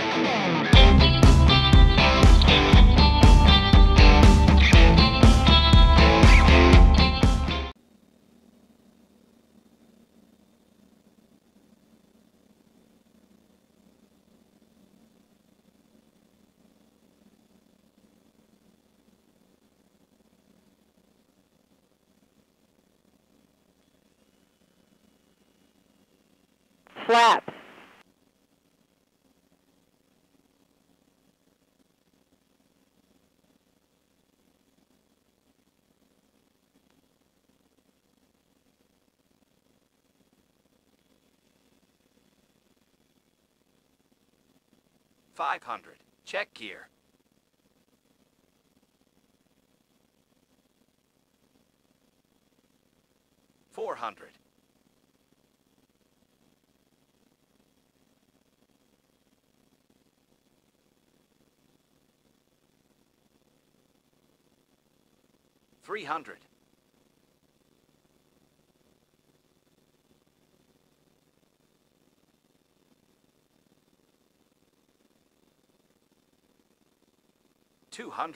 Flaps. $500. Check gear. $400. $300. $200.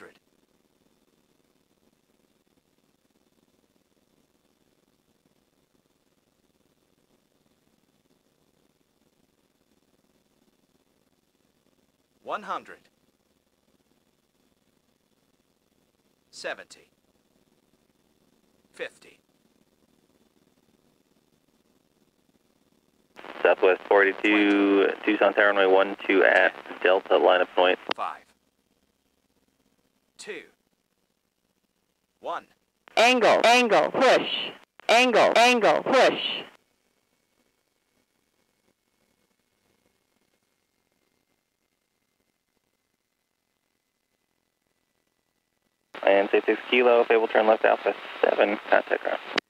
$100. $70. $50. Southwest 42, Tucson Tower runway 12 at Delta, line up point. 5, 2, 1. Angle, angle, push. Angle, angle, push. And say 6 kilo, if able, turn left Alpha 7, contact ground.